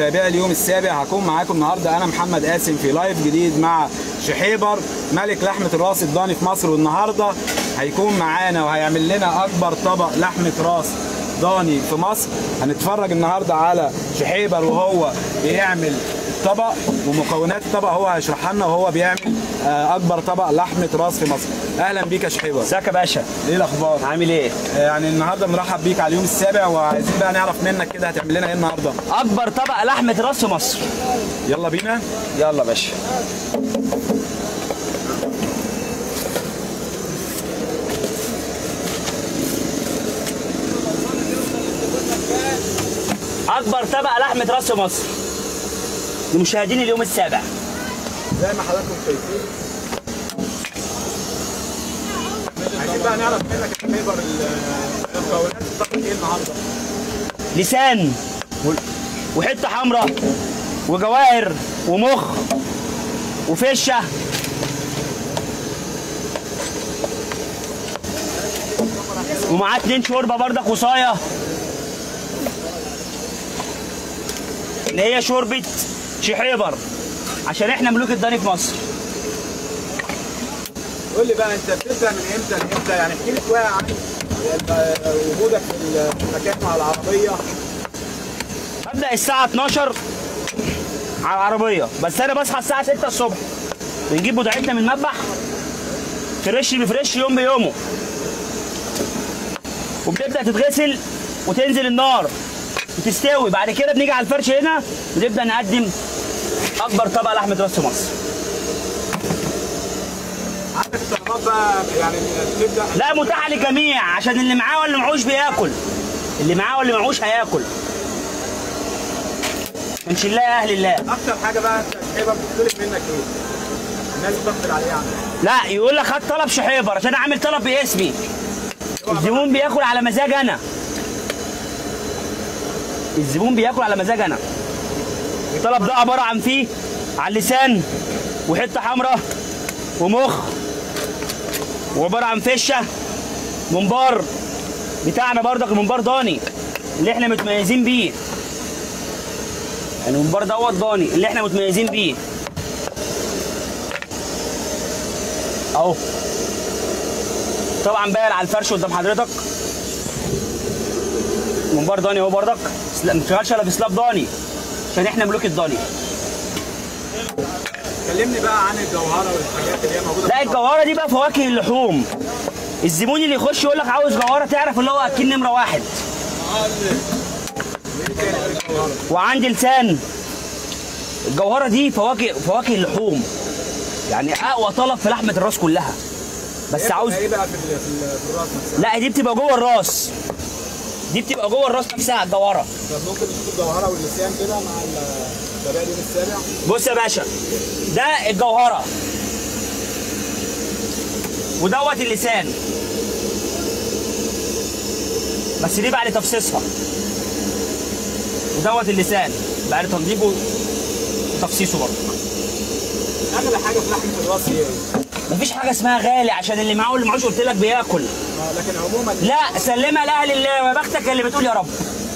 متابعي اليوم السابع، هكون معاكم النهارده انا محمد قاسم في لايف جديد مع شحيبر ملك لحمه الراس الضاني في مصر. والنهارده هيكون معانا وهيعمل لنا اكبر طبق لحمه راس ضاني في مصر. هنتفرج النهارده على شحيبر وهو بيعمل الطبق ومكونات الطبق، هو هيشرحها لنا وهو بيعمل اكبر طبق لحمه راس في مصر. اهلا بيك يا شحيبر. ازيك يا باشا؟ ايه الاخبار؟ عامل ايه؟ يعني النهارده بنرحب بيك على اليوم السابع، وعايزين بقى نعرف منك كده هتعمل لنا ايه النهارده؟ اكبر طبق لحمه راس في مصر. يلا بينا. يلا يا باشا. اكبر طبق لحمه راس في مصر لمشاهدين اليوم السابع. زي ما حضراتكم شايفين، عايزين بقى نعرف منك يا شحيبر المكونات الطبق ايه النهارده؟ لسان وحته حمراء وجواهر ومخ وفشه ومعاه 2 شوربه بردك وصايه اللي هي شوربه شحيبر عشان احنا ملوك الضاني في مصر. قول لي بقى، انت بتبدا من امتى لامتى؟ يعني احكي لي شويه عن وجودك في المكان مع العربيه. ببدا الساعه 12 على العربيه، بس انا بصحى الساعه 6 الصبح. بنجيب بضاعتنا من المذبح فريش بفريش يوم بيومه، وبتبدا تتغسل وتنزل النار وتستوي. بعد كده بنيجي على الفرش هنا ونبدا نقدم اكبر طبق لحمه راس في مصر. عندك الطلبات بقى يعني بتبدا؟ لا، متاحه للجميع عشان اللي معاه واللي معهوش بياكل. اللي معاه واللي معهوش هياكل. من شلاه اهل الله. اكتر حاجه بقى انت شحيبر بتطلب منك ايه؟ الناس بتقبل عليها يعني؟ لا، يقول لك خد طلب شحيبر عشان اعمل طلب باسمي. الزبون بياكل على مزاج انا. الزبون بياكل على مزاج انا. الطلب ده عباره عن فيه عن لسان وحته حمراء ومخ، وعباره عن فشه، ممبار بتاعنا بردك، الممبار ضاني اللي احنا متميزين بيه. يعني الممبار دوت ضاني اللي احنا متميزين بيه اهو. طبعا باين على الفرش قدام حضرتك ممبار ضاني اهو بردك. ما بنشتغلش الا في سلاب ضاني عشان احنا ملوك الضاني. كلمني بقى عن الجوهره والحاجات اللي هي موجوده. لا، الجوهره دي بقى فواكه اللحوم. الزبون اللي يخش يقول لك عاوز جوهره، تعرف اللي هو اكل نمره واحد. وعندي لسان. الجوهره دي فواكه اللحوم، يعني اقوى طلب في لحمه الراس كلها. بس عاوز ايه بقى في الراس نفسها؟ لا، دي بتبقى جوه الراس. دي بتبقى جوه الراس نفسها الجوهره. طب ممكن نشوف الجوهره واللسان كده مع التابع اليوم السابع؟ بص يا باشا، ده الجوهره ودوت اللسان، بس دي بعد تفصيصها. ودوت اللسان بعد تنظيفه وتفصيصه برضه. اغلى حاجه في لحمه الراس هي ايه؟ مفيش حاجه اسمها غالي عشان اللي معاه واللي معهوش قلت لك بياكل. لكن عموما لا، سلمها لاهل الله ويا بختك اللي بتقول يا رب.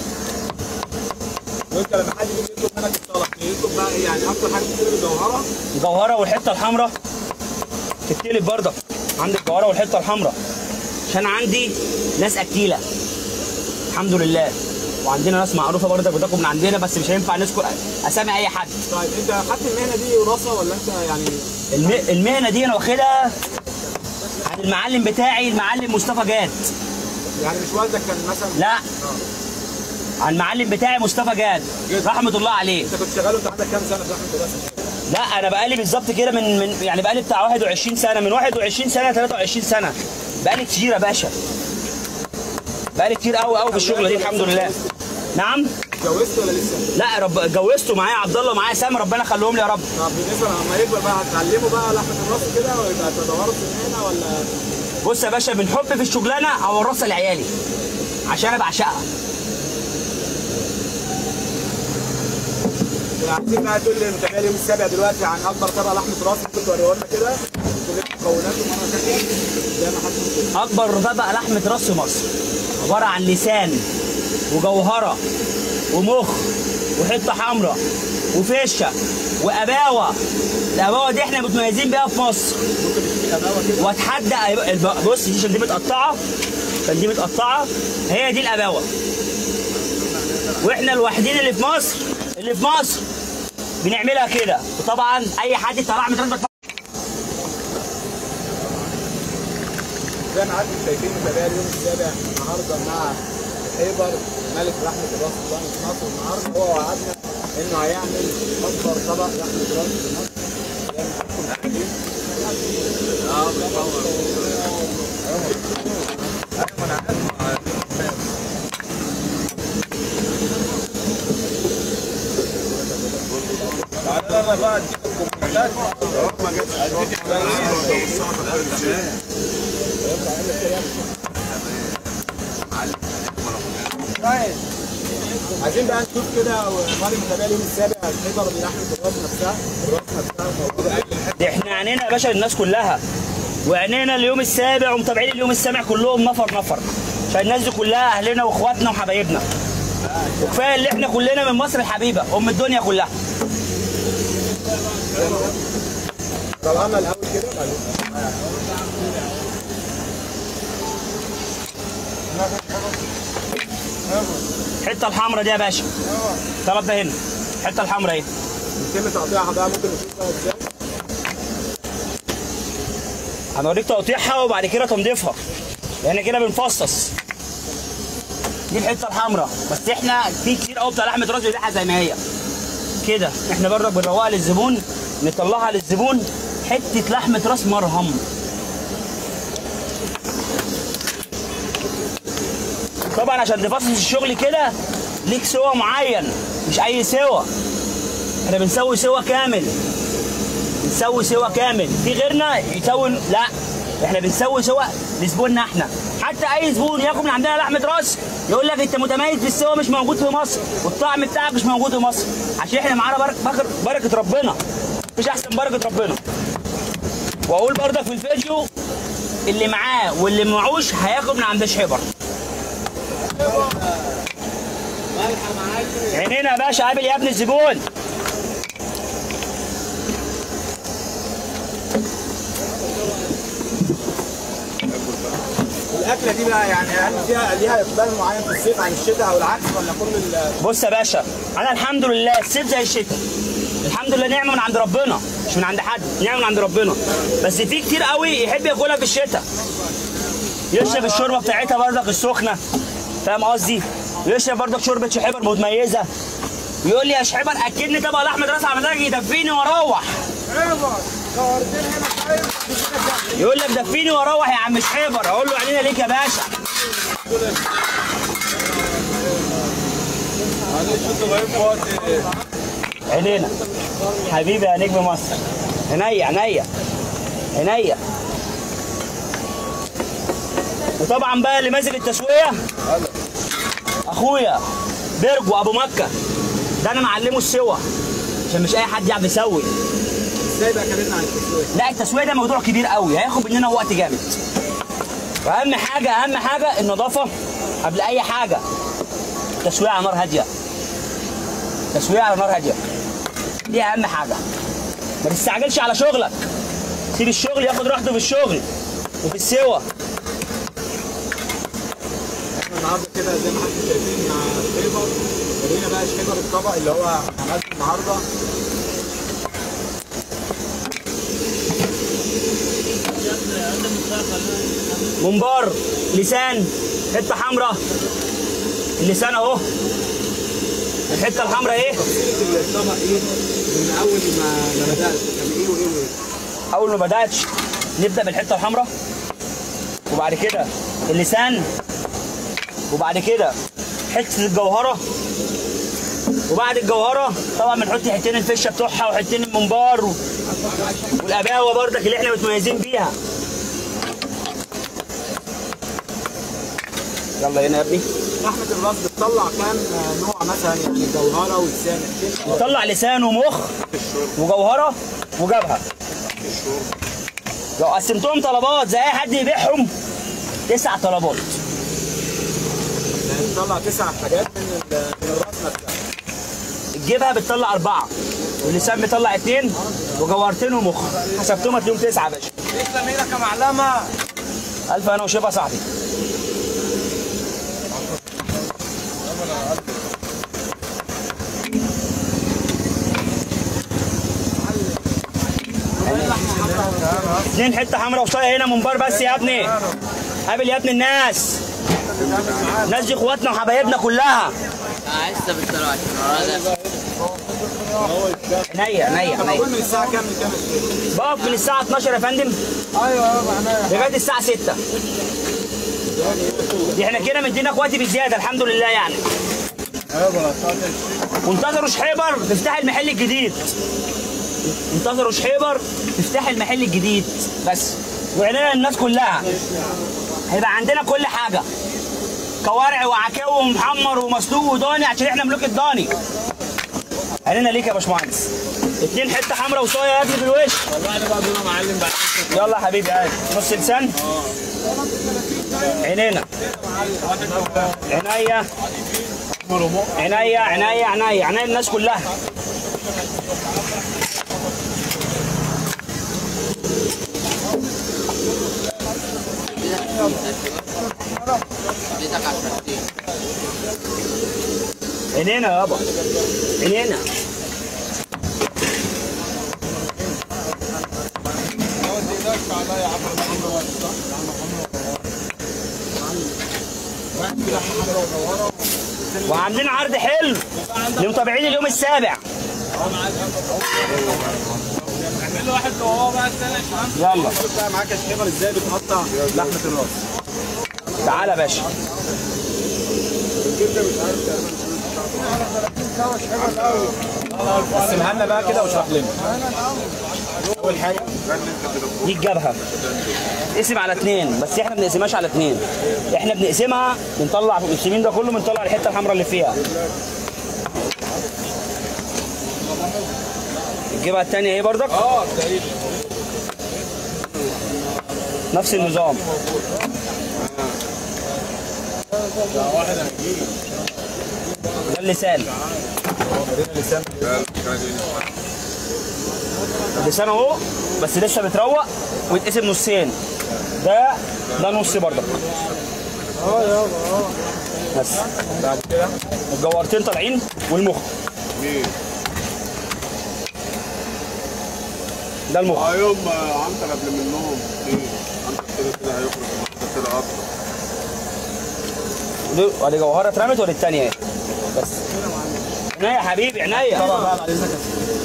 وانت لما حد يجي يطلب منك الطلب يطلب بقى ايه؟ يعني اكتر حاجه بتطلب الجوهره؟ الجوهره والحته الحمراء تتقلب برضك. عندي الجوهره والحته الحمراء عشان عندي ناس اكيله الحمد لله، وعندنا ناس معروفه برضك بتاكل من عندنا، بس مش هينفع نذكر اسامي اي حد. طيب انت خدت المهنه دي وراثه ولا انت يعني؟ المهنه دي انا واخدها عن المعلم بتاعي المعلم مصطفى جاد. يعني مش والدك كان مثلا؟ لا، عن المعلم بتاعي مصطفى جاد رحمه الله عليه. انت كنت شغال وانت عندك كام سنه في لحمه الراس؟ لا، انا بقالي بالظبط كده من يعني بقالي بتاع 21 سنه، من 21 سنه 23 سنه. بقالي كتير يا باشا، بقالي كتير قوي قوي في الشغله دي الحمد لله. نعم. اتجوزت ولا لسه؟ لا، اتجوزت ومعايا عبد الله ومعايا سام، ربنا يخليهم لي يا رب. طب بالنسبه لما يكبر بقى هتعلمه بقى لحمه الراس كده ويبقى تدوروا في المهنه ولا؟ بص يا باشا، من حب في الشغلانه هورثها لعيالي عشان انا بعشقها. عايزين بقى تقول لي متابعي اليوم السابع دلوقتي عن اكبر طبق لحمه راس ممكن توريه لنا كده كل مكوناته مره ثانيه زي ما حضرتك. اكبر طبق لحمه راس في مصر عباره عن لسان وجوهره ومخ وحته حمراء وفشه واباوه. الاباوه دي احنا متميزين بيها في مصر. واتحدى بص دي عشان دي متقطعه، عشان دي متقطعه، هي دي الاباوه. واحنا الوحيدين اللي في مصر بنعملها كده. وطبعا اي حد طلع من رتبه زي ما انتم شايفين متابعي اليوم السابع النهارده مع شحيبر ملك لحمه الراس الضاني في مصر. النهارده هو وعدنا انه هيعمل اكبر طبق لحمه راس في مصر. عايزين بقى نشوف كده ومالي متابعي اليوم السابع شحيبر بلحمه الراس نفسها، دي احنا عينينا يا باشا للناس كلها، وعينينا اليوم السابع ومتابعين اليوم السابع كلهم نفر عشان الناس دي كلها اهلنا واخواتنا وحبايبنا. وكفايه اللي احنا كلنا من مصر الحبيبه ام الدنيا كلها. طلعنا الاول كده الحته الحمراء دي يا باشا، طلب ده هنا الحته الحمراء اهي. يتم تقطيعها بقى، ممكن نشوفها ازاي؟ هنوريك تقطيعها وبعد كده تنظيفها، لان كده بنفصص. دي الحته الحمراء، بس احنا في كتير قوي بتاع لحمه راس بيبيعها زي ما هي كده. احنا برضك بنروقها للزبون، نطلعها للزبون حته لحمه راس مرهم. طبعا عشان تفصص الشغل كده ليك سوا معين، مش اي سوا. احنا بنسوي سوا كامل، في غيرنا يسوي لا، احنا بنسوي سوا لزبوننا احنا. حتى اي زبون ياكل من عندنا لحمه راس يقول لك انت متميز في السوا مش موجود في مصر، والطعم بتاعك مش موجود في مصر، عشان احنا معانا بركه ربنا، مفيش احسن بركه ربنا. واقول برضك في الفيديو اللي معاه واللي معوش هياكل من عند شحيبر. عينينا يا باشا، قابل يا ابن الزبون. الاكله دي بقى يعني هل فيها ليها اقبال معين في الصيف عن الشتاء او العكس ولا كل بص يا باشا، انا الحمد لله الصيف زي الشتاء، الحمد لله نعمه من عند ربنا، مش من عند حد، نعمه من عند ربنا. بس في كتير قوي يحب ياكلها في الشتاء، يشرب الشوربه بتاعتها برضك السخنه، فاهم قصدي؟ يشرب برضك شوربه شحيبر متميزه، ويقول لي يا شحيبر اكلني طبق لحمه راس على مزاجي يدفيني واروح. يقول لك دفيني واروح يا عم شحيبر، اقول له عينينا ليك يا باشا. عينينا حبيبي يا نجم مصر، عينيا. وطبعا بقى اللي ماسك التسويه اخويا بيرجو ابو مكه، ده انا معلمه السوا عشان مش اي حد يعرف يسوي. ازاي بقى كلمنا عن التسويه؟ لا التسويه ده موضوع كبير قوي، هياخد مننا وقت جامد. واهم حاجه النظافه قبل اي حاجه. تسويه على نار هاديه، دي اهم حاجه. ما تستعجلش على شغلك، سيب الشغل ياخد راحته في الشغل وفي السوا. احنا النهارده كده زي ما حضرتك شايفين مع شحيبر، ورينا بقى شحيبر الطبق اللي هو عملته النهارده. ممبار، لسان، حته حمراء، اللسان اهو، الحته الحمراء ايه؟ تفصيلة الطبق ايه؟ من اول ما بدات كان ايه وايه؟ اول ما بدات نبدا بالحته الحمراء، وبعد كده اللسان، وبعد كده حته الجوهره، وبعد الجوهره طبعا بنحط حتتين الفشه بتوعها وحتتين الممبار والاباوه برضك اللي احنا متميزين بيها. يلا هنا يا ابني. لحمه الراس بتطلع كام نوع مثلا؟ يعني جوهره ولسان؟ بتطلع لسان ومخ وجوهره وجبهه. لو قسمتهم طلبات زي اي حد يبيعهم 9 طلبات. يعني بتطلع 9 حاجات من الراس نفسها. بتجيبها بتطلع 4 واللسان بيطلع 2 وجوهرتين ومخ، حسبتهم هتلاقيهم 9 يا باشا. تسلم ايدك يا معلمه. الف انا وشيبه يا صاحبي. اتنين حته حمراء وصايه هنا منبار بس يا ابني. قابل يا ابني الناس دي اخواتنا وحبايبنا كلها. لسه بالطلوع عينيا. من الساعه كام لكام؟ بقف من الساعه 12 يا فندم. ايوه لغايه الساعه 6. دي احنا كده مدينا اخواتي بزياده الحمد لله يعني. وانتظروا شحيبر تفتح المحل الجديد. انتظروا شحيبر تفتح المحل الجديد بس، واعلان للناس كلها. هيبقى عندنا كل حاجه، كوارع وعكاوي ومحمر ومسلوق وداني، عشان احنا ملوك الضاني. علينا ليك يا باشمهندس. 2 حته حمراء وصايه يا ابني في الوش. والله انا بقى دول معلم بقى. يلا يا حبيبي عادي. نص لسان. عينينا. عينيا الناس كلها. عينينا يابا، عينينا. وعاملين عرض حلو لمتابعين اليوم السابع. اعمل له واحد وهو بقى يلا بقى معاك يا شحيبر ازاي بتقطع لحمه الراس. تعالى يا باشا. قسمها لنا بقى كده واشرح لنا. اول حاجه دي الجبهه تقسم على 2، بس احنا ما بنقسمهاش على 2. احنا بنقسمها بنطلع السمين ده كله، بنطلع الحته الحمراء اللي فيها. الجبهه الثانيه ايه بردك؟ نفس النظام. ده اللسان. اللسان اهو، بس لسه بتروق ويتقسم نصين. ده نص بردك. بس بعد كده الجوهرتين طالعين والمخ. ده المخ. يوم عنتر قبل منهم عنتر كده هيخرج كده اصلا. ودي جوهره اترمت ودي الثانيه اهي. بس عينيا يا حبيبي عينيا. طبعا بقى بعد اذنك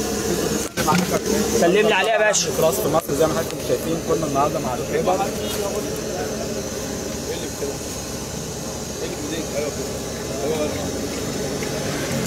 سلم لي عليها يا باشا. راس في مصر زي ما حضراتكم شايفين. كنا النهارده مع شحيبر.